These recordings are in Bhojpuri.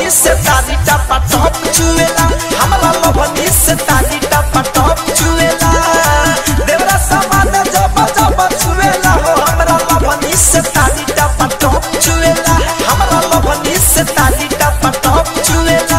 लोभनी से ताली टपा टप चुएला हमरा लोभनी से ताली टपा टप चुएला देवरा सामान जब जब चुएला हो हमरा लोभनी से ताली टपा टप चुएला हमरा लोभनी से ताली टपा टप चुएला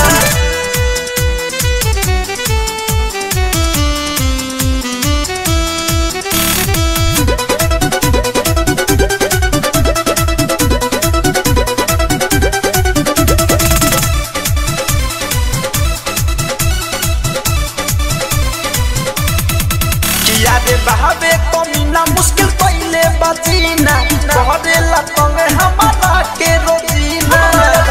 बहावे कमीना मुश्किल पहले बजीना कहदेला तंगे हमारा के रोजीना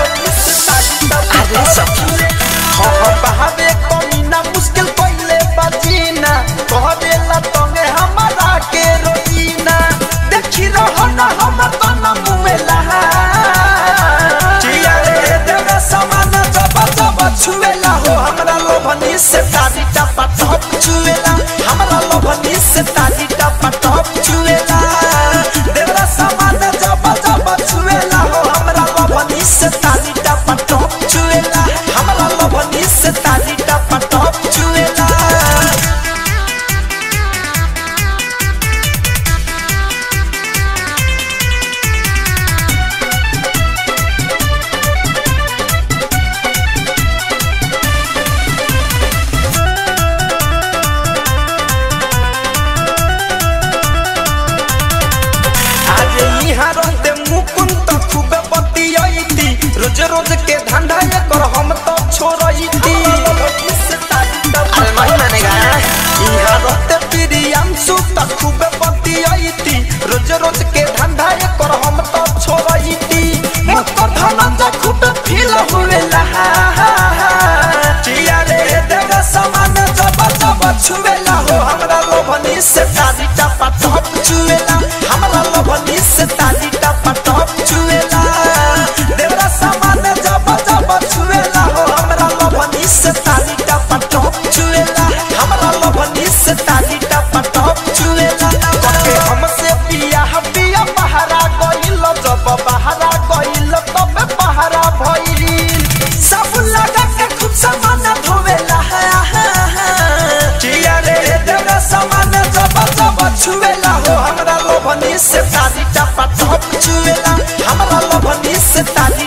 अरे सखी हो बहावे कमीना मुश्किल पहले बजीना कहदेला तंगे हमारा के रोजीना देखी रहो ना हम तना मुएला जिया रे देवे समान जब जब छुएला हो हमरा लोभनी से ताली टपा टप छुएला हमरा लोभनी से ताली टपा टप छुएला देवरा सामान जब जब छुएला हो हमरा लोभनी से ताली टपा टप छुएला हमरा लोभनी से ताली टपा टप छुएला रोज रोज के धंधा ये कर हम तो छोड़ईती अरे नहीं मानेगा इहा रहते प्रियम सुत खूब बतियईती रोज रोज के धंधा ये कर हम तो छोड़ईती मकर धनंजय खूब फील हुएला जिया रे देवे समान जब जब छुएला हो हमरा लोभनी से ताली टपा टप छुएला हमरा लोभनी से ताली टपा टप छुएला देवरा सामान जब जब छुएला हो हमरा लोभनी से ताली टपा टप छुएला हमरा लोभनी से ताली टपा टप छुएला कके हमसे पिया पिया बहरा गइल जब बहरा गइल तब बहरा भइल सब लगा के खुद सामान धोवेला जिया रे देवरा सामान जब जब छुएला हो हमरा लोभनी से ताली टपा टप छुएला हमरा लोभनी से ताली